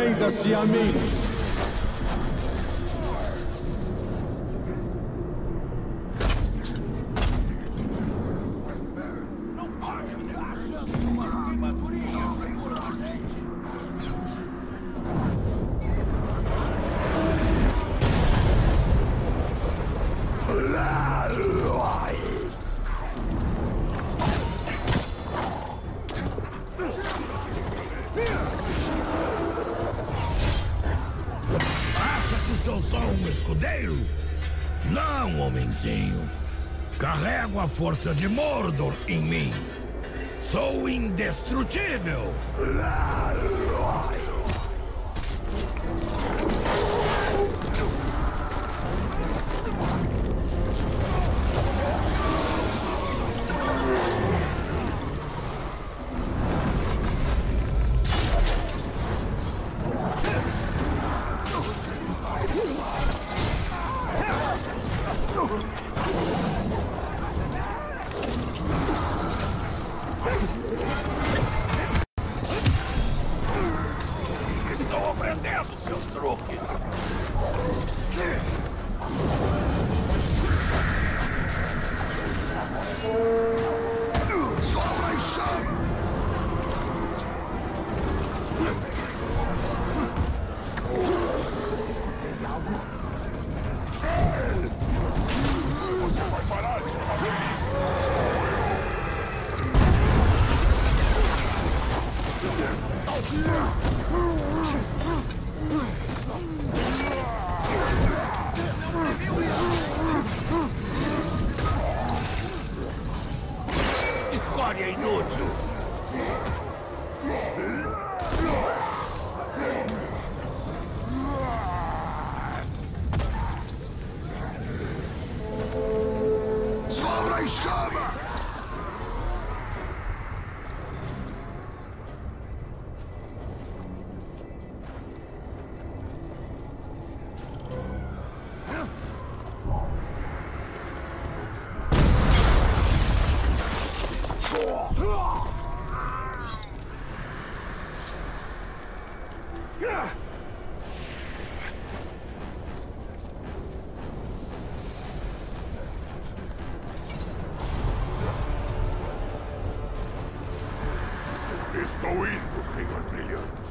Renda-se a mim! Não pode ficar achando que umas queimadurinhas seguram a gente! Acha que sou só um escudeiro? Não, homenzinho. Carrego a força de Mordor em mim. Sou indestrutível. Estou aprendendo seus truques! Sopra e chama! Escutei algo? Você vai parar de fazer isso! Escolha inútil! Sobra e chama! Estou indo, Senhor Brilhante.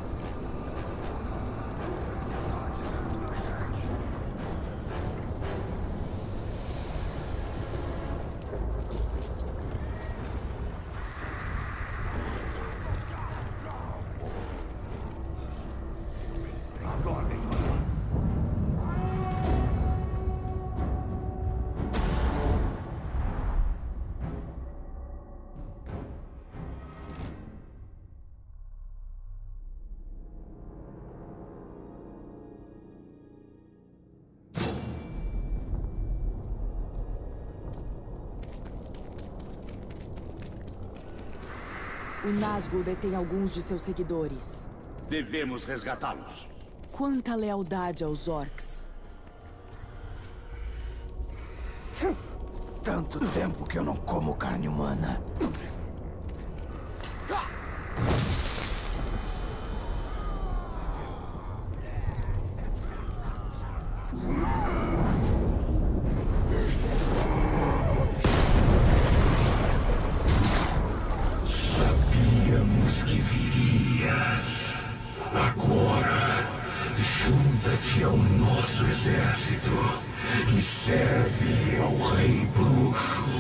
O Nazgûl detém alguns de seus seguidores. Devemos resgatá-los. Quanta lealdade aos orcs. Tanto tempo que eu não como carne humana. Sabíamos que virias. Agora, junta-te ao nosso exército e serve ao Rei Bruxo.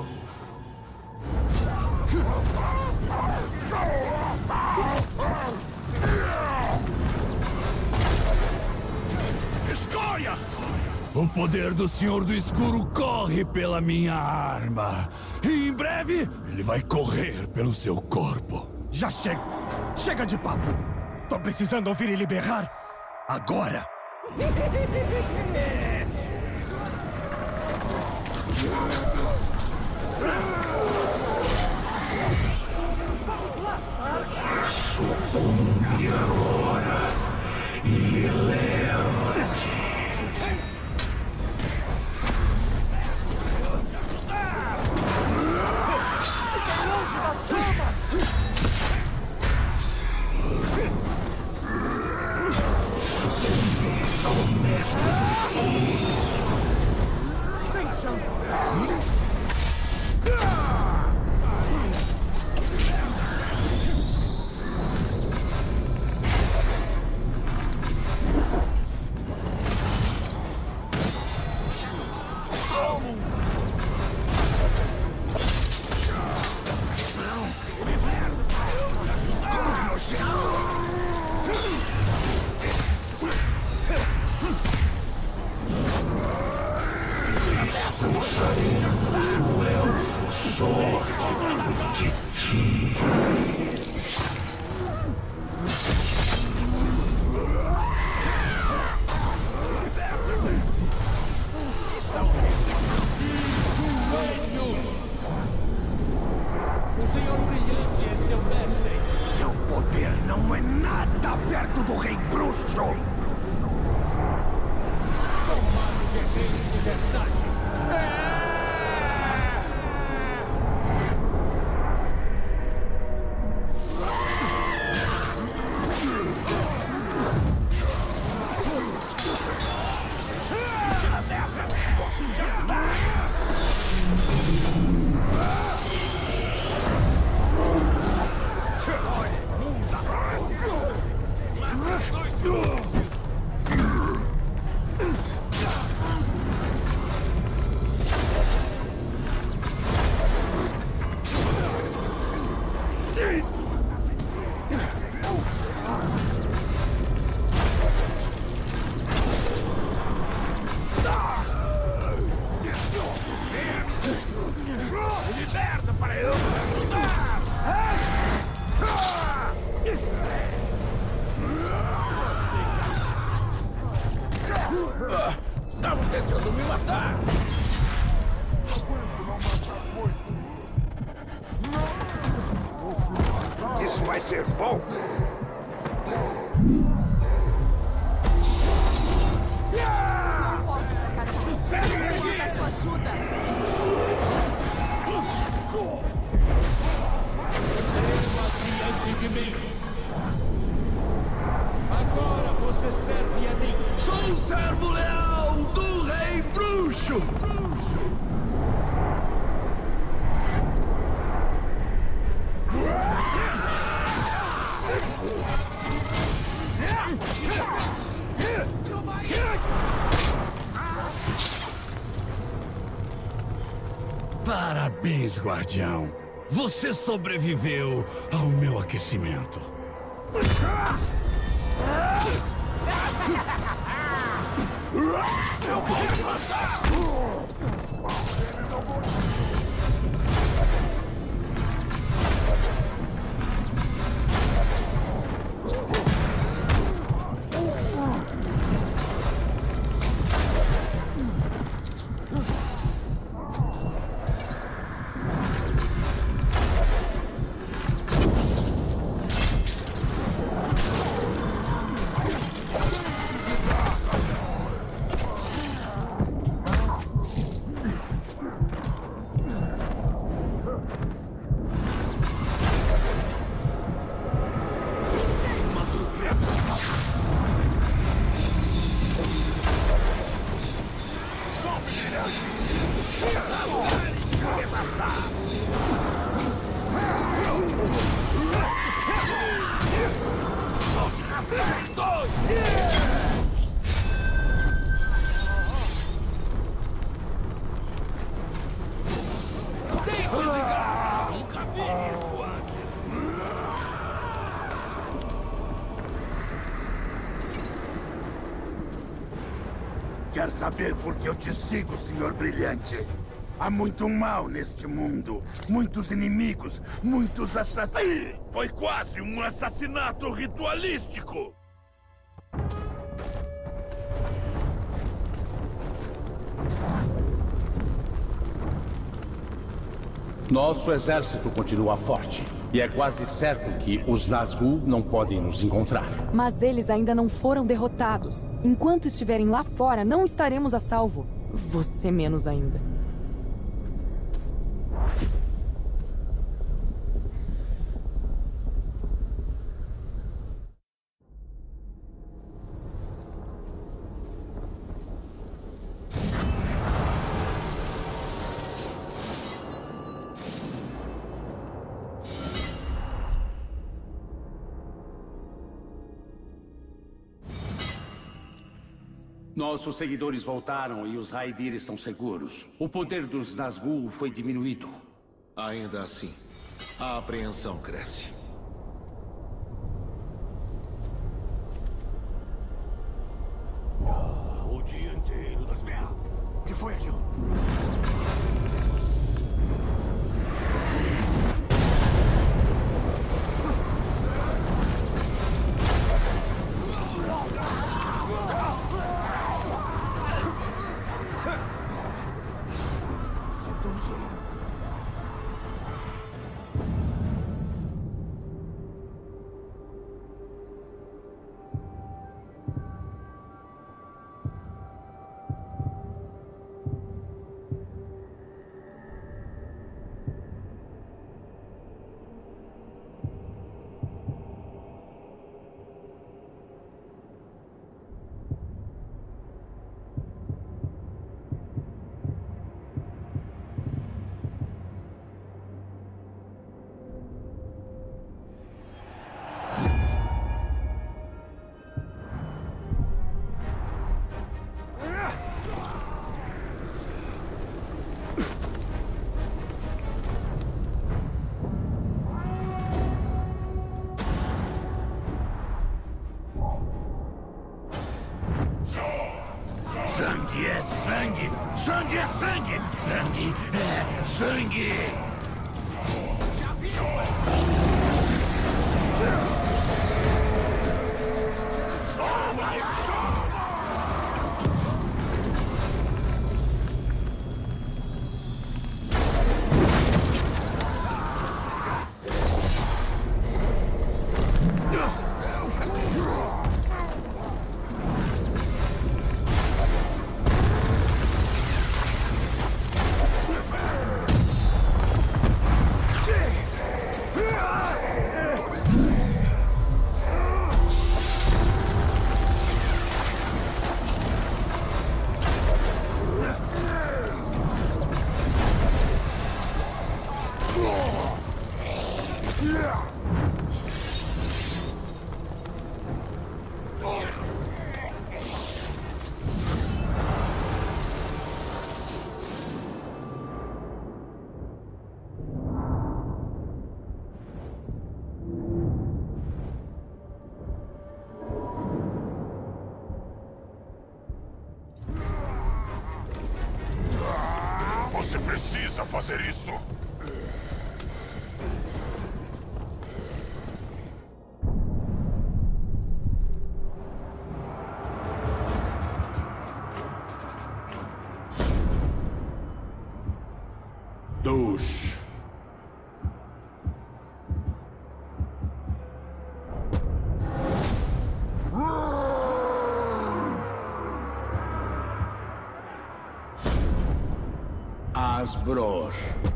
Escolha! O poder do Senhor do Escuro corre pela minha arma. E em breve, ele vai correr pelo seu corpo. Já chego! Chega de papo! Tô precisando ouvir ele berrar agora! Sucumbe agora e eleva-te. poder não é nada perto do Rei Bruxo! Sou humano, guerreiros de verdade. Liberta para eu te ajudar! Estavam tentando me matar! Isso vai ser bom! Não posso fracassar. Preciso da sua ajuda. Diante de mim. Agora você serve a mim. Sou o servo leal do Rei Bruxo! Parabéns, guardião. Você sobreviveu ao meu aquecimento. Eu vou te matar! Nunca vi isso antes. Quer saber por que eu te sigo, Senhor Brilhante? Há muito mal neste mundo. Muitos inimigos, muitos assassinos. Foi quase um assassinato ritualístico! Nosso exército continua forte. E é quase certo que os Nazgûl não podem nos encontrar. Mas eles ainda não foram derrotados. Enquanto estiverem lá fora, não estaremos a salvo. Você menos ainda. Nossos seguidores voltaram e os Haedir estão seguros. O poder dos Nazgûl foi diminuído. Ainda assim, a apreensão cresce. O dia inteiro das merdas. O que foi aquilo? sangue! Sangue é sangue! Sangue é sangue! Já viu? Você precisa fazer isso! Doge. Asbror.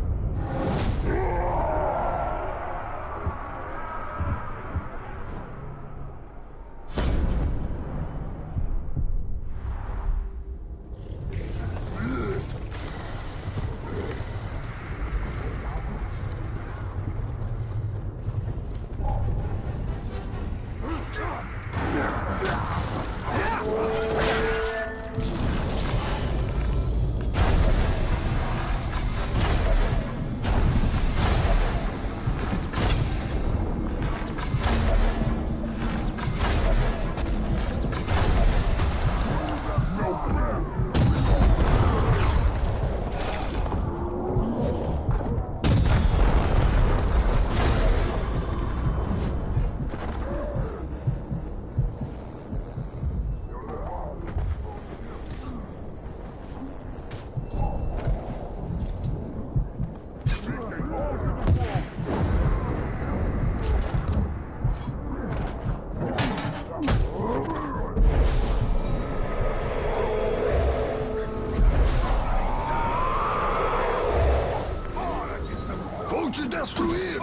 Te destruir!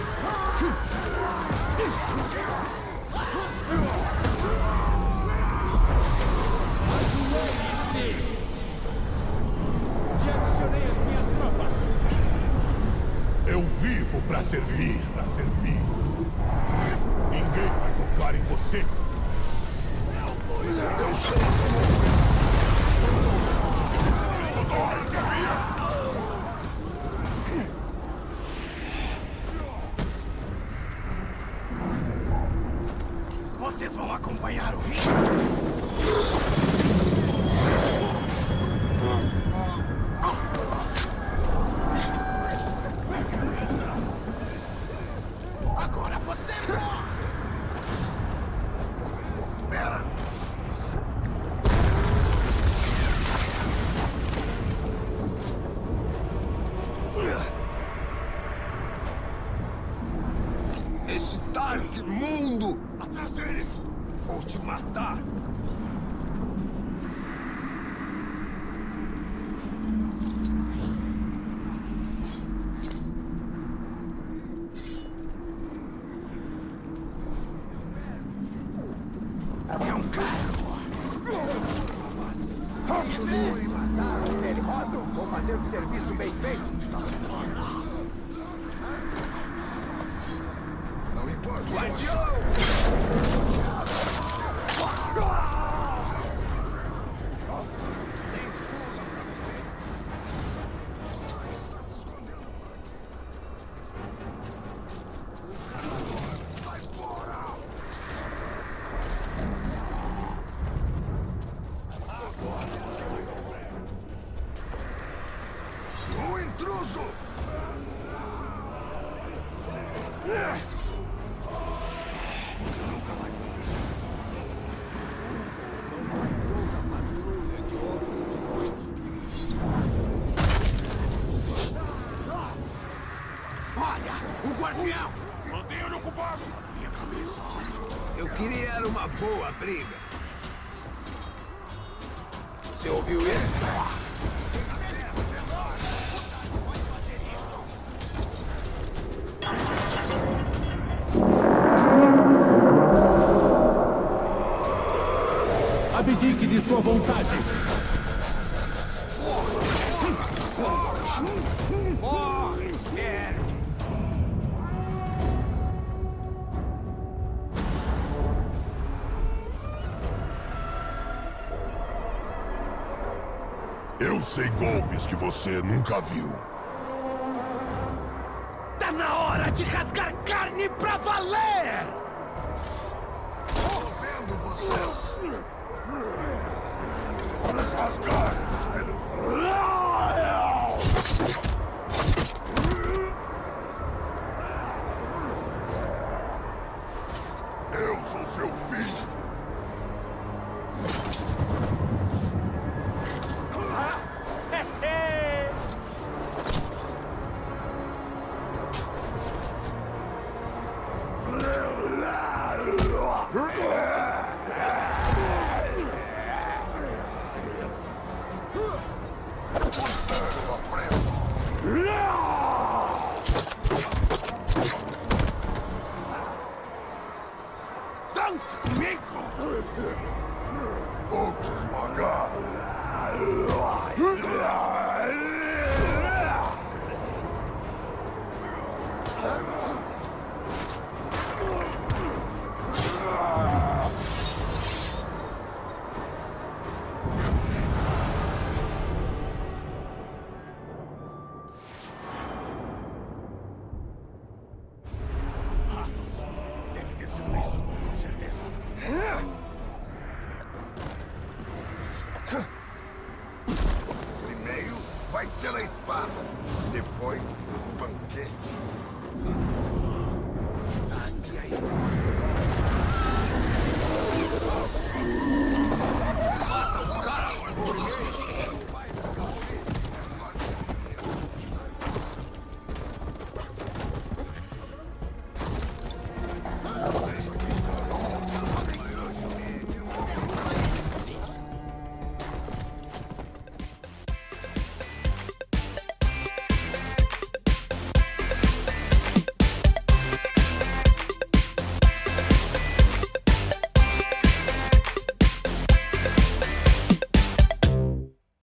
Ajoelhe-se! Te adicionei as minhas tropas. Eu vivo pra servir, Ninguém vai tocar em você. Eu sei! Isso dói, sabia? Vocês vão acompanhar o rio? Agora você morre! Pera! Está imundo! Atrás dele! Vou te matar! É um carro! Continue matar o perigoso! Vou fazer o serviço bem feito! Não importa! Guardião! Olha, o guardião! Mantenha-o ocupado! Minha cabeça. Eu queria era uma boa briga. Você ouviu ele? Abdique de sua vontade. Morre, Eric! Eu sei golpes que você nunca viu. Tá na hora de rasgar carne pra valer! Tô vendo vocês. Rasgar, eu sou seu filho. Dança comigo! Vou te esmagar. Deve ter sido isso, com certeza. Primeiro vai ser a espada. Depois, o banquete. Sangue aí. Mata o cara, primeiro!